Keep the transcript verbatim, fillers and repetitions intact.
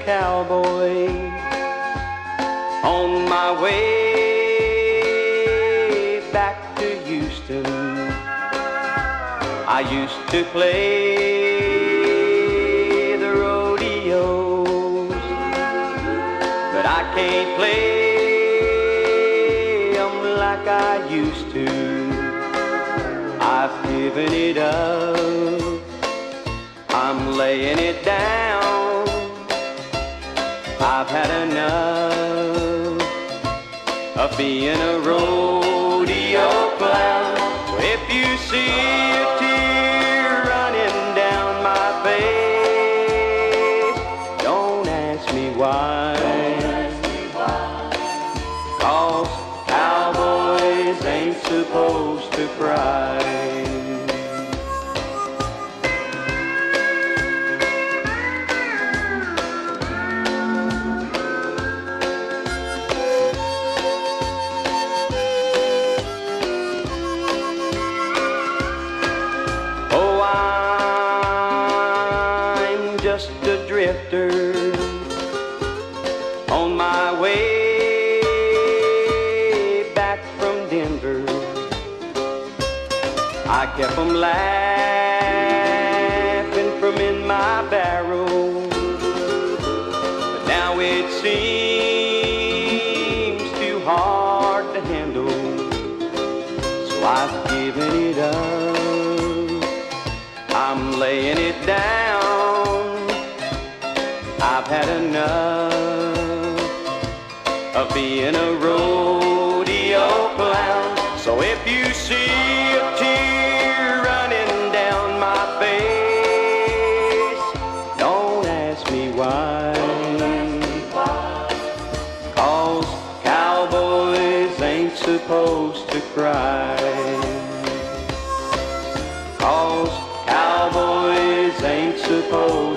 cowboy on my way back to Houston. I used to play the rodeos, but I can't play them like I used to. I've given it up, I'm laying it down. I've had enough of being a rodeo clown. So if you see a tear running down my face, don't ask me why, 'cause cowboys ain't supposed to cry. Just a drifter on my way back from Denver. I kept 'em laughing from in my barrel, but now it seems too hard to handle, so I've given it up, I'm laying it down. I've had enough of being a rodeo clown. So if you see a tear running down my face, don't ask me why, 'cause cowboys ain't supposed to cry. 'Cause cowboys ain't supposed